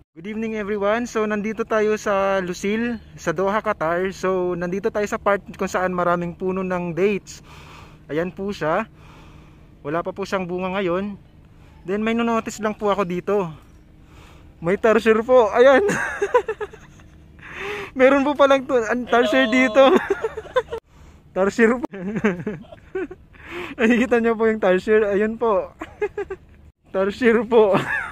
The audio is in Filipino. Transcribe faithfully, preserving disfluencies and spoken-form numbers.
Good evening everyone. So nandito tayo sa Lusil, sa Doha, Qatar. So nandito tayo sa part kung saan maraming puno ng dates. Ayan po siya. Wala pa po siyang bunga ngayon. Then may notice lang po ako dito. May tarsier po. Ayan. Meron po palang tarsier dito. Tarsier po. Nakikita niyo po yung tarsier. Ayan po. Tarsier po.